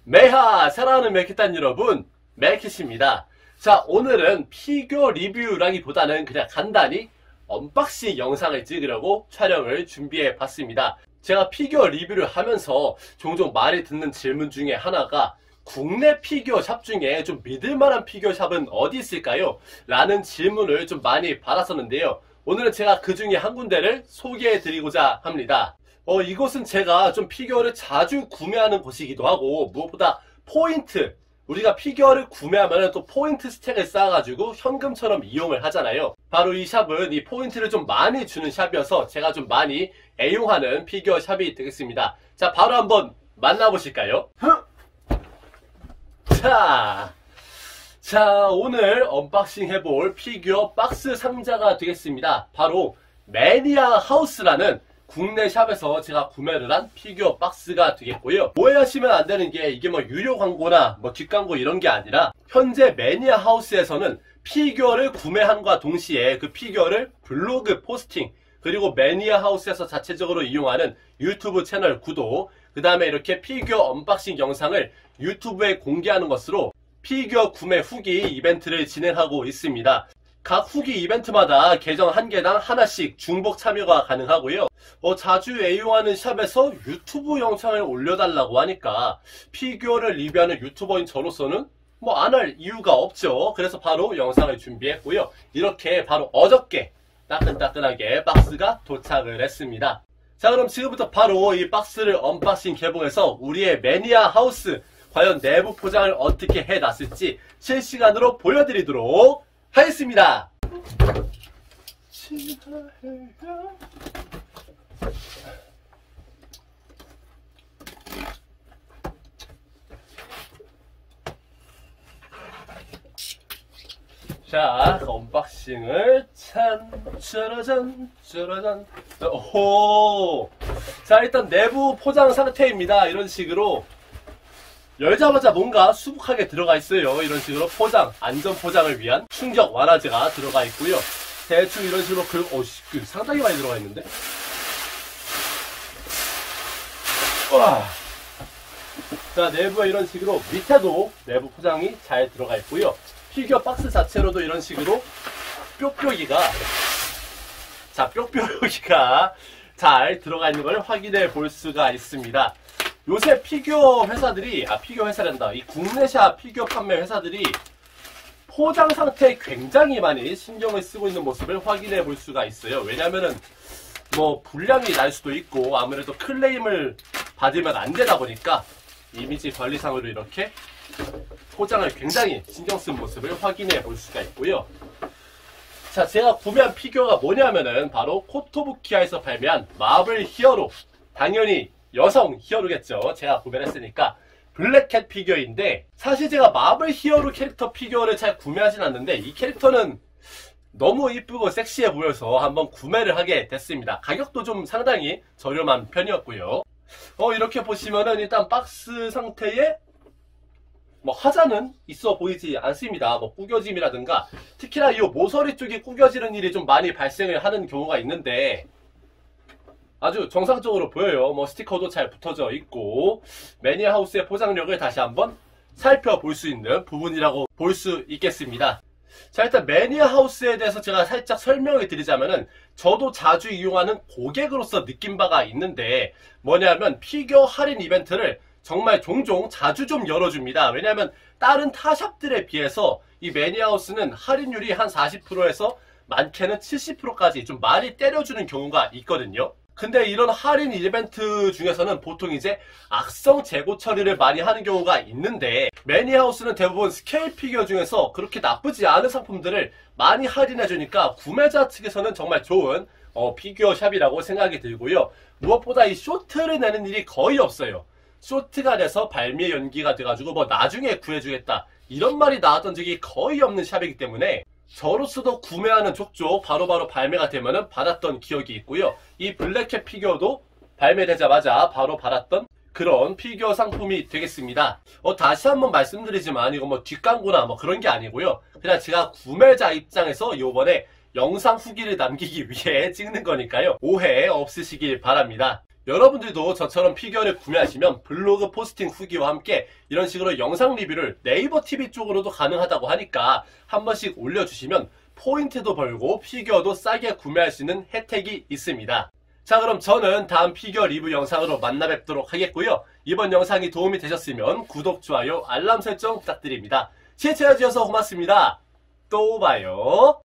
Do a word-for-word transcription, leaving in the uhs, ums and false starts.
매하 사랑하는 맥키단 여러분, 맥키입니다. 자, 오늘은 피규어 리뷰라기보다는 그냥 간단히 언박싱 영상을 찍으려고 촬영을 준비해 봤습니다. 제가 피규어 리뷰를 하면서 종종 말이 듣는 질문 중에 하나가 국내 피규어 샵 중에 좀 믿을만한 피규어 샵은 어디 있을까요? 라는 질문을 좀 많이 받았었는데요. 오늘은 제가 그 중에 한 군데를 소개해 드리고자 합니다. 어, 이곳은 제가 좀 피규어를 자주 구매하는 곳이기도 하고, 무엇보다 포인트, 우리가 피규어를 구매하면 또 포인트 스택을 쌓아가지고 현금처럼 이용을 하잖아요. 바로 이 샵은 이 포인트를 좀 많이 주는 샵이어서 제가 좀 많이 애용하는 피규어 샵이 되겠습니다. 자, 바로 한번 만나보실까요? 자, 자, 오늘 언박싱 해볼 피규어 박스 상자가 되겠습니다. 바로 매니아 하우스라는 국내 샵에서 제가 구매를 한 피규어 박스가 되겠고요. 오해하시면 안 되는 게 이게 뭐 유료 광고나 뭐 뒷광고 이런 게 아니라 현재 매니아 하우스에서는 피규어를 구매함과 동시에 그 피규어를 블로그 포스팅, 그리고 매니아 하우스에서 자체적으로 이용하는 유튜브 채널 구독, 그 다음에 이렇게 피규어 언박싱 영상을 유튜브에 공개하는 것으로 피규어 구매 후기 이벤트를 진행하고 있습니다. 각 후기 이벤트마다 계정 한 개당 하나씩 중복 참여가 가능하고요. 어, 자주 애용하는 샵에서 유튜브 영상을 올려달라고 하니까 피규어를 리뷰하는 유튜버인 저로서는 뭐 안 할 이유가 없죠. 그래서 바로 영상을 준비했고요. 이렇게 바로 어저께 따끈따끈하게 박스가 도착을 했습니다. 자, 그럼 지금부터 바로 이 박스를 언박싱 개봉해서 우리의 매니아 하우스 과연 내부 포장을 어떻게 해놨을지 실시간으로 보여드리도록 하겠습니다. 자, 언박싱을 짠, 짜라잔, 짜라잔. 오, 자, 일단 내부 포장 상태입니다. 이런 식으로 열자마자 뭔가 수북하게 들어가 있어요. 이런 식으로 포장, 안전 포장을 위한 충격 완화제가 들어가 있고요. 대충 이런 식으로 그, 어, 그 상당히 많이 들어가 있는데. 와. 자, 내부에 이런 식으로 밑에도 내부 포장이 잘 들어가 있고요. 피규어 박스 자체로도 이런 식으로 뾱뾱이가, 자, 뾱뾱이가 잘 들어가 있는 걸 확인해 볼 수가 있습니다. 요새 피규어 회사들이, 아, 피규어 회사란다. 이 국내샵 피규어 판매 회사들이 포장 상태에 굉장히 많이 신경을 쓰고 있는 모습을 확인해 볼 수가 있어요. 왜냐면은, 뭐, 불량이 날 수도 있고, 아무래도 클레임을 받으면 안 되다 보니까, 이미지 관리상으로 이렇게 포장을 굉장히 신경 쓴 모습을 확인해 볼 수가 있고요. 자, 제가 구매한 피규어가 뭐냐면은, 바로 코토부키아에서 발매한 마블 히어로. 당연히, 여성 히어로겠죠. 제가 구매를 했으니까 블랙캣 피규어인데, 사실 제가 마블 히어로 캐릭터 피규어를 잘 구매하진 않는데 이 캐릭터는 너무 이쁘고 섹시해 보여서 한번 구매를 하게 됐습니다. 가격도 좀 상당히 저렴한 편이었고요. 어, 이렇게 보시면은 일단 박스 상태에 뭐 하자는 있어 보이지 않습니다. 뭐 구겨짐이라든가, 특히나 이 모서리 쪽이 구겨지는 일이 좀 많이 발생을 하는 경우가 있는데 아주 정상적으로 보여요. 뭐 스티커도 잘 붙어져 있고, 매니아 하우스의 포장력을 다시 한번 살펴볼 수 있는 부분이라고 볼 수 있겠습니다. 자, 일단 매니아 하우스에 대해서 제가 살짝 설명을 드리자면은, 저도 자주 이용하는 고객으로서 느낀 바가 있는데, 뭐냐면 피규어 할인 이벤트를 정말 종종 자주 좀 열어줍니다. 왜냐하면 다른 타 샵들에 비해서 이 매니아 하우스는 할인율이 한 사십 퍼센트에서 많게는 칠십 퍼센트까지 좀 많이 때려주는 경우가 있거든요. 근데 이런 할인 이벤트 중에서는 보통 이제 악성 재고 처리를 많이 하는 경우가 있는데, 매니아 하우스는 대부분 스케일 피규어 중에서 그렇게 나쁘지 않은 상품들을 많이 할인해주니까 구매자 측에서는 정말 좋은 어, 피규어 샵이라고 생각이 들고요. 무엇보다 이 쇼트를 내는 일이 거의 없어요. 쇼트가 돼서 발매 연기가 돼가지고 뭐 나중에 구해주겠다 이런 말이 나왔던 적이 거의 없는 샵이기 때문에 저로서도 구매하는 족족 바로바로 발매가 되면은 받았던 기억이 있고요. 이 블랙캣 피규어도 발매되자마자 바로 받았던 그런 피규어 상품이 되겠습니다. 어, 다시 한번 말씀드리지만 이거 뭐 뒷광고나 뭐 그런 게 아니고요. 그냥 제가 구매자 입장에서 요번에 영상 후기를 남기기 위해 찍는 거니까요. 오해 없으시길 바랍니다. 여러분들도 저처럼 피규어를 구매하시면 블로그 포스팅 후기와 함께 이런 식으로 영상 리뷰를 네이버 티비 쪽으로도 가능하다고 하니까 한 번씩 올려주시면 포인트도 벌고 피규어도 싸게 구매할 수 있는 혜택이 있습니다. 자, 그럼 저는 다음 피규어 리뷰 영상으로 만나 뵙도록 하겠고요. 이번 영상이 도움이 되셨으면 구독, 좋아요, 알람 설정 부탁드립니다. 시청해주셔서 고맙습니다. 또 봐요.